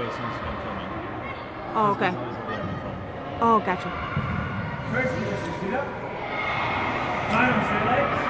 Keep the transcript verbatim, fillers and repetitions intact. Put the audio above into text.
away as soon as you're done filming. Oh, okay. Those guys will be on the phone. Oh, gotcha. First position, sit up. Arms, straight legs.